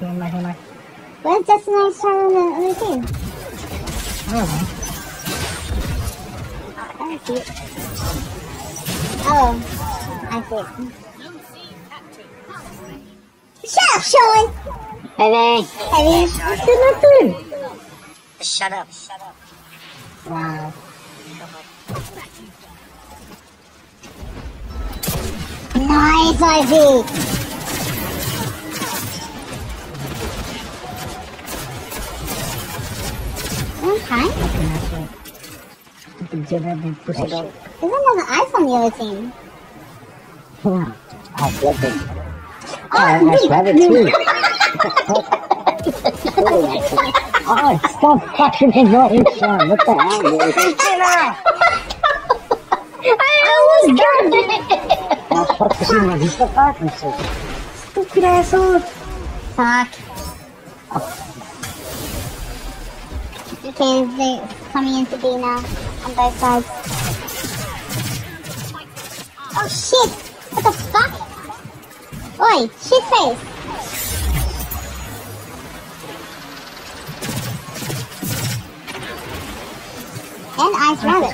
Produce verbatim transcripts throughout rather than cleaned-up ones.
Here, my, here, my. Where's Justin Ice trying on the other team? I don't know. I see it. Oh, I see it. Shut up, Sean! Heavy! Heavy? I did nothing! Just shut up. Shut up. Wow. Nice, Ivy! Okay. You can do that and push it up. Isn't there an ice on the other team? Yeah. I love it. Oh, I love it too. Oh, stop fucking annoying, Sean. What the hell, dude? I almost got it! Oh, fuck this one. He's the partnership. Stupid asshole. Fuck. Okay, they're coming into B now, on both sides. Oh shit! What the fuck? Oi, shit face! And Ice Rabbit.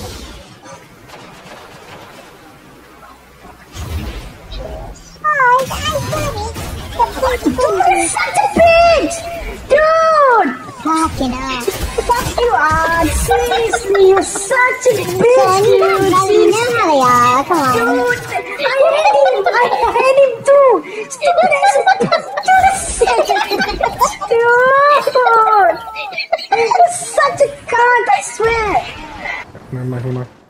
Oh, it's Ice Rabbit! Dude, such a bitch! Dude! Fucking hell. Fuck you are! Seriously, you're such a bitch, So you know, dude! you know how they are, come on. Dude, I hate him! I hate him too! Stupid ass! Dude! You're such a cunt, I swear! Here, my, here, my.